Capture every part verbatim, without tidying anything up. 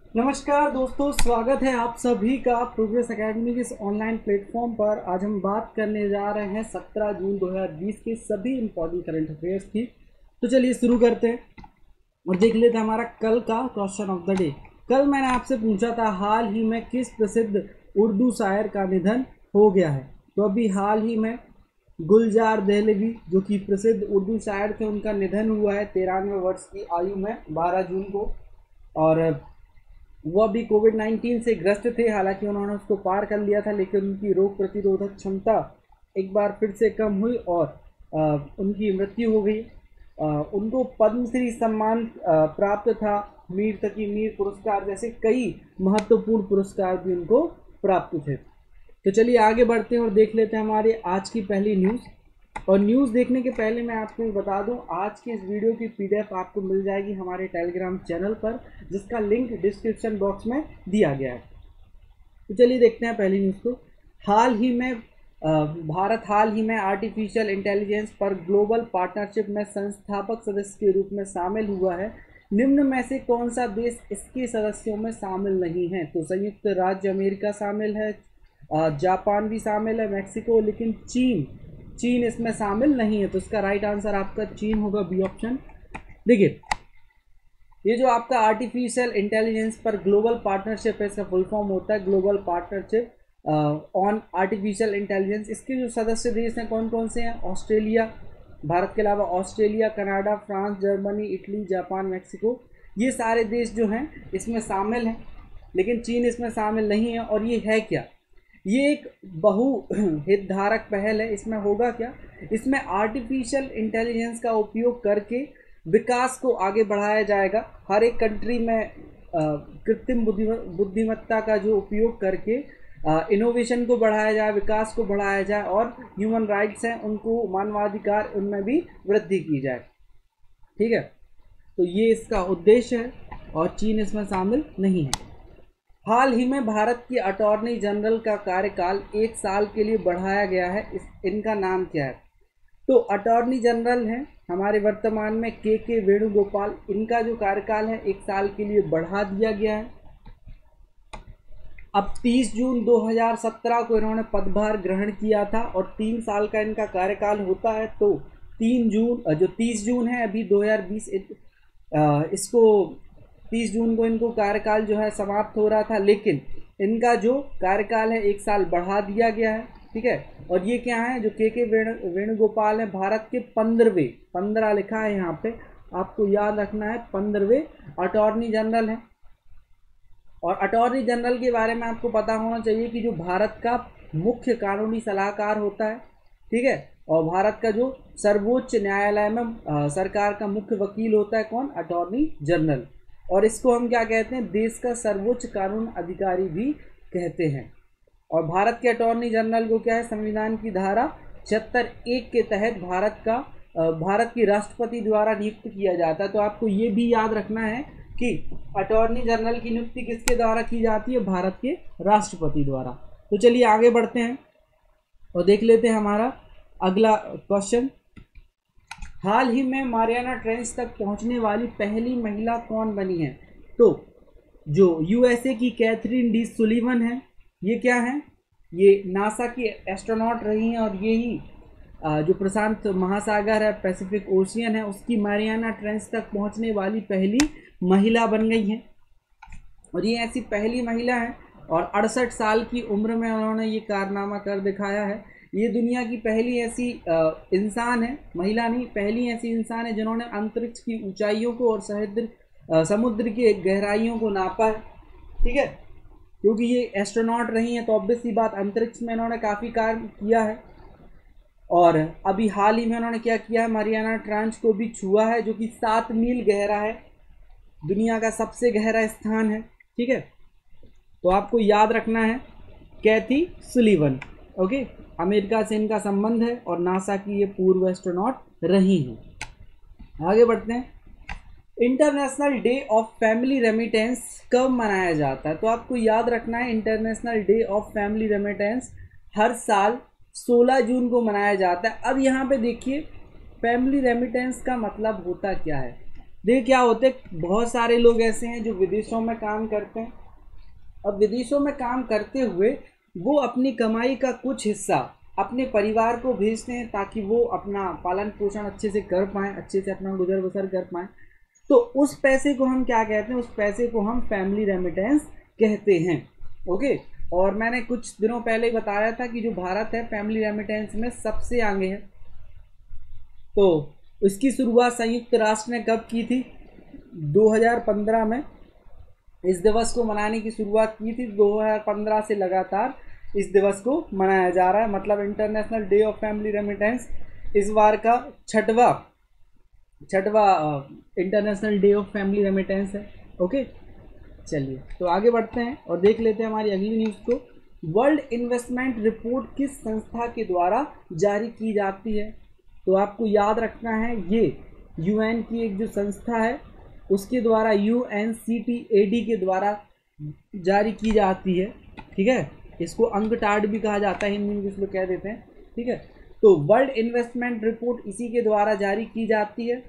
नमस्कार दोस्तों, स्वागत है आप सभी का प्रोग्रेस एकेडमी के इस ऑनलाइन प्लेटफॉर्म पर। आज हम बात करने जा रहे हैं सत्रह जून दो हज़ार बीस के सभी इंपॉर्टेंट करंट अफेयर्स की। तो चलिए शुरू करते हैं और देख लेते हैं हमारा कल का क्वेश्चन ऑफ द डे। कल मैंने आपसे पूछा था हाल ही में किस प्रसिद्ध उर्दू शायर का निधन हो गया है। तो अभी हाल ही में गुलजार देहलवी जो कि प्रसिद्ध उर्दू शायर थे, उनका निधन हुआ है तिरानवे वर्ष की आयु में बारह जून को। और वो अभी कोविड नाइन्टीन से ग्रस्त थे, हालांकि उन्होंने उसको पार कर लिया था, लेकिन उनकी रोग प्रतिरोधक क्षमता एक बार फिर से कम हुई और आ, उनकी मृत्यु हो गई। आ, उनको पद्मश्री सम्मान आ, प्राप्त था, मीर तकी मीर पुरस्कार जैसे कई महत्वपूर्ण पुरस्कार भी उनको प्राप्त थे। तो चलिए आगे बढ़ते हैं और देख लेते हैं हमारे आज की पहली न्यूज़। और न्यूज़ देखने के पहले मैं आपको बता दूं, आज की इस वीडियो की पीडीएफ आपको मिल जाएगी हमारे टेलीग्राम चैनल पर, जिसका लिंक डिस्क्रिप्शन बॉक्स में दिया गया है। तो चलिए देखते हैं पहली न्यूज़ को। हाल ही में भारत हाल ही में आर्टिफिशियल इंटेलिजेंस पर ग्लोबल पार्टनरशिप में संस्थापक सदस्य के रूप में शामिल हुआ है। निम्न में से कौन सा देश इसके सदस्यों में शामिल नहीं है? तो संयुक्त राज्य अमेरिका शामिल है, जापान भी शामिल है, मैक्सिको, लेकिन चीन चीन इसमें शामिल नहीं है। तो इसका राइट आंसर आपका चीन होगा, बी ऑप्शन। देखिए, ये जो आपका आर्टिफिशियल इंटेलिजेंस पर ग्लोबल पार्टनरशिप है, इसका फुल फॉर्म होता है global partnership on artificial intelligence. इसके जो सदस्य देश हैं कौन कौन से हैं? ऑस्ट्रेलिया, भारत के अलावा Australia, Canada, France, Germany, Italy, Japan, Mexico, ये सारे देश जो हैं इसमें शामिल हैं, लेकिन चीन इसमें शामिल नहीं है। और ये है क्या? ये एक बहु हितधारक पहल है। इसमें होगा क्या? इसमें आर्टिफिशियल इंटेलिजेंस का उपयोग करके विकास को आगे बढ़ाया जाएगा। हर एक कंट्री में कृत्रिम बुद्धिमत्ता का जो उपयोग करके इनोवेशन को बढ़ाया जाए, विकास को बढ़ाया जाए, और ह्यूमन राइट्स हैं उनको, मानवाधिकार, उनमें भी वृद्धि की जाए। ठीक है, तो ये इसका उद्देश्य है और चीन इसमें शामिल नहीं है। हाल ही में भारत की अटॉर्नी जनरल का कार्यकाल एक साल के लिए बढ़ाया गया है। इस इनका नाम क्या है? तो अटॉर्नी जनरल हैं हमारे वर्तमान में के के वेणुगोपाल। इनका जो कार्यकाल है एक साल के लिए बढ़ा दिया गया है। अब तीस जून दो हज़ार सत्रह को इन्होंने पदभार ग्रहण किया था और तीन साल का इनका कार्यकाल होता है। तो तीन जून जो तीस जून है अभी दो हज़ार बीस, इसको तीस जून को इनको कार्यकाल जो है समाप्त हो रहा था, लेकिन इनका जो कार्यकाल है एक साल बढ़ा दिया गया है। ठीक है, और ये क्या है? जो के के वेणु वेणुगोपाल है, भारत के पंद्रहवें, पंद्रह लिखा है यहाँ पे, आपको याद रखना है, पंद्रहवें अटॉर्नी जनरल है। और अटॉर्नी जनरल के बारे में आपको पता होना चाहिए कि जो भारत का मुख्य कानूनी सलाहकार होता है, ठीक है, और भारत का जो सर्वोच्च न्यायालय में आ, सरकार का मुख्य वकील होता है, कौन? Attorney general. और इसको हम क्या कहते हैं? देश का सर्वोच्च कानून अधिकारी भी कहते हैं। और भारत के अटॉर्नी जनरल को क्या है? संविधान की धारा छिहत्तर एक के तहत भारत का भारत की राष्ट्रपति द्वारा नियुक्त किया जाता है। तो आपको ये भी याद रखना है कि अटॉर्नी जनरल की नियुक्ति किसके द्वारा की जाती है? भारत के राष्ट्रपति द्वारा। तो चलिए आगे बढ़ते हैं और देख लेते हैं हमारा अगला क्वेश्चन। हाल ही में मारियाना ट्रेंच तक पहुंचने वाली पहली महिला कौन बनी है? तो जो यूएसए की कैथरीन डी सुलिवन है, ये क्या है? ये नासा की एस्ट्रोनॉट रही हैं और ये ही जो प्रशांत महासागर है, पैसिफिक ओशियन है, उसकी मारियाना ट्रेंच तक पहुंचने वाली पहली महिला बन गई हैं। और ये ऐसी पहली महिला है और अड़सठ साल की उम्र में उन्होंने ये कारनामा कर दिखाया है। ये दुनिया की पहली ऐसी इंसान है, महिला नहीं, पहली ऐसी इंसान है जिन्होंने अंतरिक्ष की ऊंचाइयों को और समुद्र समुद्र की गहराइयों को नापा है। ठीक है, क्योंकि ये एस्ट्रोनॉट रही हैं तो ऑब्वियस सी बात, अंतरिक्ष में इन्होंने काफ़ी कार्य किया है। और अभी हाल ही में उन्होंने क्या किया है? मारियाना ट्रेंच को भी छुआ है, जो कि सात मील गहरा है, दुनिया का सबसे गहरा स्थान है। ठीक है, तो आपको याद रखना है कैथी सुलिवन। ओके, अमेरिका से इनका संबंध है और नासा की ये पूर्व एस्ट्रोनॉट रही हैं। आगे बढ़ते हैं। International day of family remittance कब मनाया जाता है? तो आपको याद रखना है international day of family remittance हर साल सोलह जून को मनाया जाता है। अब यहाँ पे देखिए, फैमिली रेमिटेंस का मतलब होता क्या है? देखिए क्या होते हैं, बहुत सारे लोग ऐसे हैं जो विदेशों में काम करते हैं। अब विदेशों में काम करते हुए वो अपनी कमाई का कुछ हिस्सा अपने परिवार को भेजते हैं ताकि वो अपना पालन पोषण अच्छे से कर पाएँ, अच्छे से अपना गुजर बसर कर पाएँ। तो उस पैसे को हम क्या कहते हैं, उस पैसे को हम फैमिली रेमिटेंस कहते हैं। ओके, और मैंने कुछ दिनों पहले ही बताया था कि जो भारत है फैमिली रेमिटेंस में सबसे आगे है। तो इसकी शुरुआत संयुक्त राष्ट्र ने कब की थी? दो हज़ार पंद्रह में इस दिवस को मनाने की शुरुआत की थी। दो हज़ार पंद्रह से लगातार इस दिवस को मनाया जा रहा है, मतलब international day of family remittance इस बार का छठवा छठवा international day of family remittance है। ओके, चलिए तो आगे बढ़ते हैं और देख लेते हैं हमारी अगली न्यूज़ को। वर्ल्ड इन्वेस्टमेंट रिपोर्ट किस संस्था के द्वारा जारी की जाती है? तो आपको याद रखना है ये यूएन की एक जो संस्था है उसके द्वारा, U N C T A D के द्वारा जारी की जाती है। ठीक है, इसको अंकटाड भी कहा जाता है, हिंदी में इसमें कह देते हैं। ठीक है, तो वर्ल्ड इन्वेस्टमेंट रिपोर्ट इसी के द्वारा जारी की जाती है।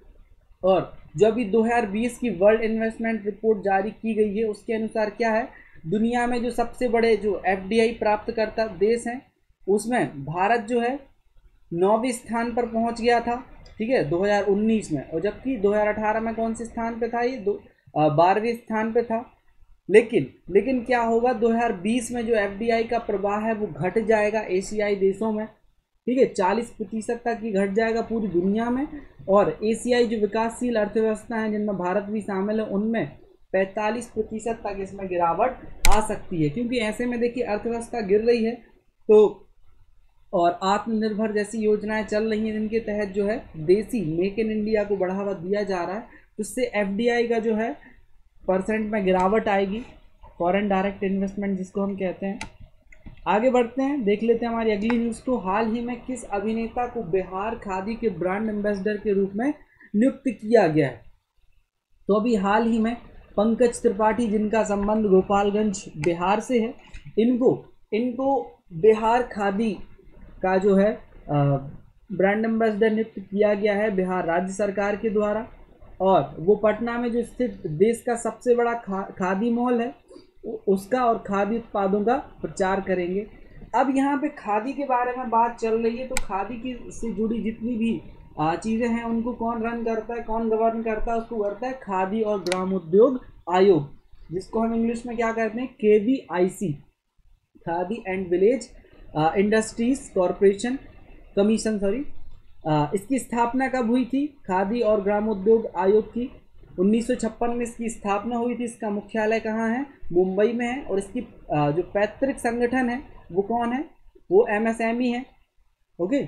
और जो अभी दो हज़ार बीस की वर्ल्ड इन्वेस्टमेंट रिपोर्ट जारी की गई है उसके अनुसार क्या है, दुनिया में जो सबसे बड़े जो एफ डी आई प्राप्त करता देश हैं उसमें भारत जो है नौवें स्थान पर पहुंच गया था। ठीक है, दो हज़ार उन्नीस में, और जबकि दो हज़ार अठारह में कौन से स्थान पे था ये? दो बारहवें स्थान पे था। लेकिन लेकिन क्या होगा, दो हज़ार बीस में जो एफ डी आई का प्रवाह है वो घट जाएगा एशियाई देशों में। ठीक है, चालीस प्रतिशत तक ही घट जाएगा पूरी दुनिया में। और एशियाई जो विकासशील अर्थव्यवस्था हैं जिनमें भारत भी शामिल है उनमें पैंतालीस प्रतिशत तक इसमें गिरावट आ सकती है। क्योंकि ऐसे में देखिए अर्थव्यवस्था गिर रही है तो, और आत्मनिर्भर जैसी योजनाएं चल रही हैं जिनके तहत जो है देसी मेक इन इंडिया को बढ़ावा दिया जा रहा है, तो इससे एफ डी आई का जो है परसेंट में गिरावट आएगी, फॉरेन डायरेक्ट इन्वेस्टमेंट जिसको हम कहते हैं। आगे बढ़ते हैं, देख लेते हैं हमारी अगली न्यूज़ को। हाल ही में किस अभिनेता को बिहार खादी के ब्रांड एम्बेसडर के रूप में नियुक्त किया गया है? तो अभी हाल ही में पंकज त्रिपाठी, जिनका संबंध गोपालगंज बिहार से है, इनको इनको बिहार खादी का जो है ब्रांड एम्बेसडर नियुक्त किया गया है बिहार राज्य सरकार के द्वारा। और वो पटना में जो स्थित देश का सबसे बड़ा खा, खादी मॉल है उसका और खादी उत्पादों का प्रचार करेंगे। अब यहाँ पे खादी के बारे में बात चल रही है, तो खादी की से जुड़ी जितनी भी चीज़ें हैं उनको कौन रन करता है, कौन गवर्न करता है? उसको करता है खादी और ग्रामोद्योग आयोग, जिसको हम इंग्लिश में क्या कहते हैं, K V I C, Khadi and village industries corporation commission sorry. इसकी स्थापना कब हुई थी? खादी और ग्रामोद्योग आयोग की उन्नीस सौ छप्पन में इसकी स्थापना हुई थी। इसका मुख्यालय कहाँ है? मुंबई में है। और इसकी जो पैतृक संगठन है वो कौन है? वो एम एस एम ई है। ओके,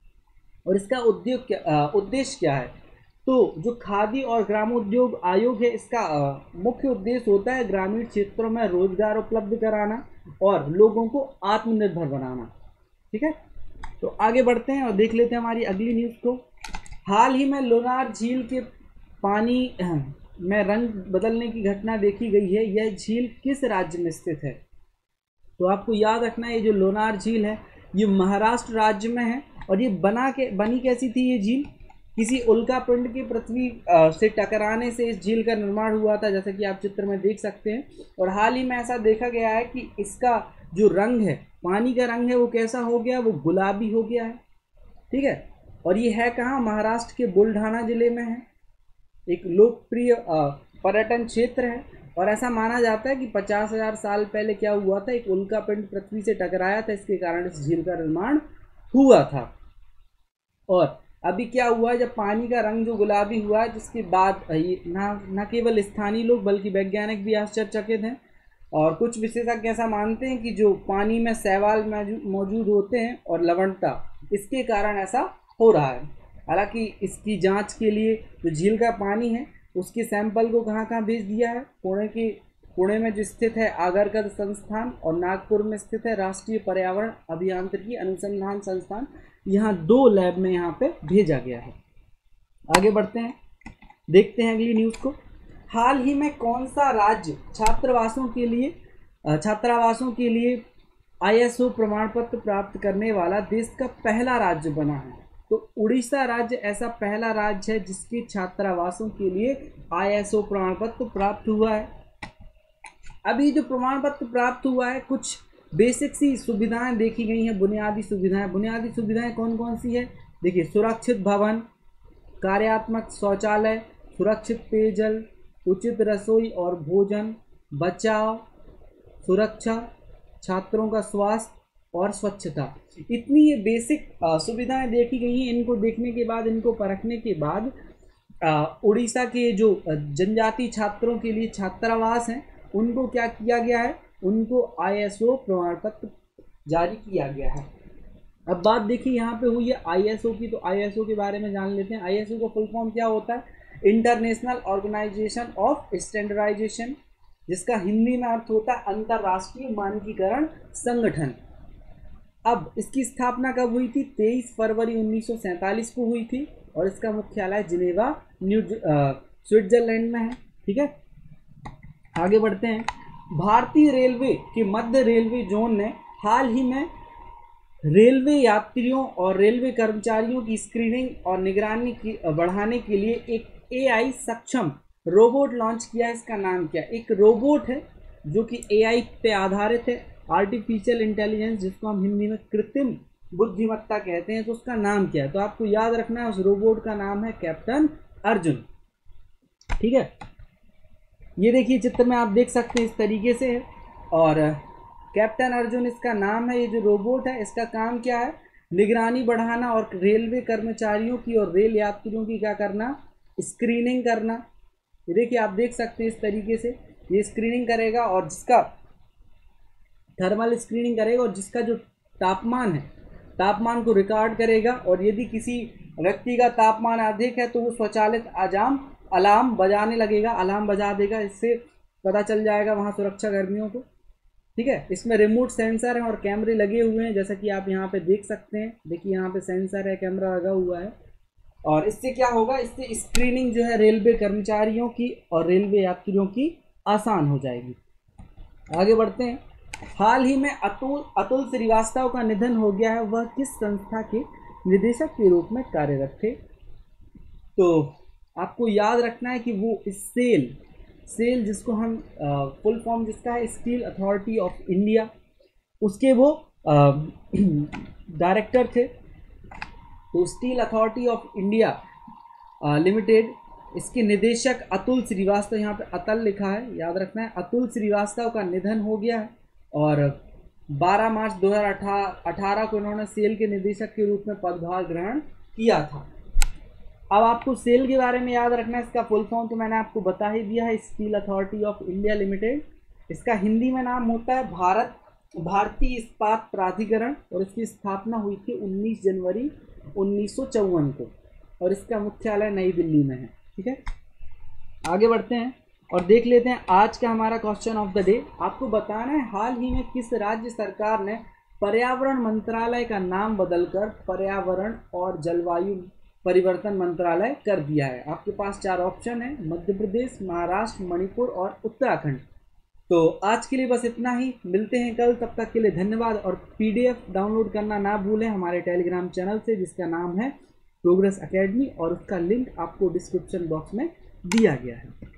और इसका उद्योग क्या उद्देश्य क्या है? तो जो खादी और ग्रामोद्योग आयोग है इसका मुख्य उद्देश्य होता है ग्रामीण क्षेत्रों में रोजगार उपलब्ध कराना और लोगों को आत्मनिर्भर बनाना। ठीक है, तो आगे बढ़ते हैं और देख लेते हैं हमारी अगली न्यूज़ को। हाल ही में लोनार झील के पानी में रंग बदलने की घटना देखी गई है। यह झील किस राज्य में स्थित है? तो आपको याद रखना है ये जो लोनार झील है ये महाराष्ट्र राज्य में है। और ये बना के बनी कैसी थी ये झील? किसी उल्का पिंड के पृथ्वी से टकराने से इस झील का निर्माण हुआ था, जैसा कि आप चित्र में देख सकते हैं। और हाल ही में ऐसा देखा गया है कि इसका जो रंग है, पानी का रंग है, वो कैसा हो गया? वो गुलाबी हो गया है। ठीक है, और ये है कहाँ? महाराष्ट्र के बुलढाना जिले में है। एक लोकप्रिय पर्यटन क्षेत्र है। और ऐसा माना जाता है कि पचास हजार साल पहले क्या हुआ था, एक उल्का पिंड पृथ्वी से टकराया था, इसके कारण इस झील का निर्माण हुआ था। और अभी क्या हुआ, जब पानी का रंग जो गुलाबी हुआ है, जिसके बाद ना न केवल स्थानीय लोग बल्कि वैज्ञानिक भी आश्चर्यचकित हैं। और कुछ विशेषज्ञ ऐसा मानते हैं कि जो पानी में शैवाल मौजूद होते हैं और लवणता, इसके कारण ऐसा हो रहा है। हालांकि इसकी जांच के लिए जो झील का पानी है उसके सैंपल को कहाँ कहाँ भेज दिया है? पुणे की पुणे में जो स्थित है आगरकर संस्थान और नागपुर में स्थित है राष्ट्रीय पर्यावरण अभियांत्रिकी अनुसंधान संस्थान, यहाँ दो लैब में यहाँ पे भेजा गया है। आगे बढ़ते हैं, देखते हैं अगली न्यूज़ को। हाल ही में कौन सा राज्य छात्रावासों के लिए छात्रावासों के लिए आई एस ओ प्रमाण पत्र प्राप्त करने वाला देश का पहला राज्य बना है? तो उड़ीसा राज्य ऐसा पहला राज्य है जिसके छात्रावासों के लिए आई एस ओ प्रमाण पत्र प्राप्त हुआ है। अभी जो प्रमाण पत्र प्राप्त हुआ है, कुछ बेसिक सी सुविधाएं देखी गई हैं, बुनियादी सुविधाएं। बुनियादी सुविधाएं कौन कौन सी है? देखिए, सुरक्षित भवन, कार्यात्मक शौचालय, सुरक्षित पेयजल, उचित रसोई और भोजन, बचाव, सुरक्षा, छात्रों का स्वास्थ्य और स्वच्छता। इतनी ये बेसिक सुविधाएं देखी गई हैं। इनको देखने के बाद, इनको परखने के बाद उड़ीसा के जो जनजाति छात्रों के लिए छात्रावास हैं, उनको क्या किया गया है? उनको आई एस ओ प्रमाण पत्र जारी किया गया है। अब बात देखिए यहाँ पे हुई है आई एस ओ की, तो आई एस ओ के बारे में जान लेते हैं। आई एस ओ का फुल फॉर्म क्या होता है? इंटरनेशनल ऑर्गेनाइजेशन ऑफ स्टैंडर्डाइजेशन, जिसका हिंदी में अर्थ होता है अंतर्राष्ट्रीय मानकीकरण संगठन। अब इसकी स्थापना कब हुई थी? तेईस फरवरी उन्नीस सौ सैंतालीस को हुई थी और इसका मुख्यालय जिनेवा, न्यू स्विट्जरलैंड में है। ठीक है, आगे बढ़ते हैं। भारतीय रेलवे के मध्य रेलवे जोन ने हाल ही में रेलवे यात्रियों और रेलवे कर्मचारियों की स्क्रीनिंग और निगरानी की बढ़ाने के लिए एक ए आई सक्षम रोबोट लॉन्च किया है। इसका नाम क्या? एक रोबोट है जो कि ए आई पे आधारित है, आर्टिफिशियल इंटेलिजेंस, जिसको हम हिंदी में कृत्रिम बुद्धिमत्ता कहते हैं। तो उसका नाम क्या है? तो आपको याद रखना है, उस रोबोट का नाम है कैप्टन अर्जुन। ठीक है, ये देखिए चित्र में आप देख सकते हैं इस तरीके से है, और कैप्टन अर्जुन इसका नाम है। ये जो रोबोट है, इसका काम क्या है? निगरानी बढ़ाना और रेलवे कर्मचारियों की और रेल यात्रियों की क्या करना? स्क्रीनिंग करना। ये देखिए आप देख सकते हैं इस तरीके से ये स्क्रीनिंग करेगा, और जिसका थर्मल स्क्रीनिंग करेगा, और जिसका जो तापमान है, तापमान को रिकॉर्ड करेगा, और यदि किसी व्यक्ति का तापमान अधिक है तो वो स्वचालित अजाम अलार्म बजाने लगेगा, अलार्म बजा देगा। इससे पता चल जाएगा वहाँ सुरक्षा कर्मियों को। ठीक है, इसमें रिमोट सेंसर हैं और कैमरे लगे हुए हैं, जैसा कि आप यहाँ पे देख सकते हैं। देखिए यहाँ पे सेंसर है, कैमरा लगा हुआ है, और इससे क्या होगा? इससे स्क्रीनिंग जो है रेलवे कर्मचारियों की और रेलवे यात्रियों की आसान हो जाएगी। आगे बढ़ते हैं। हाल ही में अतुल अतुल श्रीवास्तव का निधन हो गया है। वह किस संस्था के निदेशक के रूप में कार्यरत थे? तो आपको याद रखना है कि वो सेल सेल जिसको हम फुल फॉर्म जिसका है स्टील अथॉरिटी ऑफ इंडिया, उसके वो डायरेक्टर थे। तो steel authority of India limited, इसके निदेशक अतुल श्रीवास्तव, यहाँ पे अतल लिखा है, याद रखना है। अतुल श्रीवास्तव का निधन हो गया है, और बारह मार्च दो हज़ार अठारह को इन्होंने सेल के निदेशक के रूप में पदभार ग्रहण किया था। अब आपको सेल के बारे में याद रखना है। इसका फुल फॉर्म तो मैंने आपको बता ही दिया है, steel authority of India limited. इसका हिंदी में नाम होता है भारत भारतीय इस्पात प्राधिकरण, और इसकी स्थापना हुई थी उन्नीस जनवरी उन्नीस सौ चौवन को, और इसका मुख्यालय नई दिल्ली में है। ठीक है, आगे बढ़ते हैं और देख लेते हैं आज का हमारा क्वेश्चन ऑफ द डे। आपको बताना है हाल ही में किस राज्य सरकार ने पर्यावरण मंत्रालय का नाम बदलकर पर्यावरण और जलवायु परिवर्तन मंत्रालय कर दिया है। आपके पास चार ऑप्शन है, मध्य प्रदेश, महाराष्ट्र, मणिपुर और उत्तराखंड। तो आज के लिए बस इतना ही, मिलते हैं कल, तब तक के लिए धन्यवाद। और पीडीएफ डाउनलोड करना ना भूलें हमारे टेलीग्राम चैनल से, जिसका नाम है प्रोग्रेस एकेडमी, और उसका लिंक आपको डिस्क्रिप्शन बॉक्स में दिया गया है।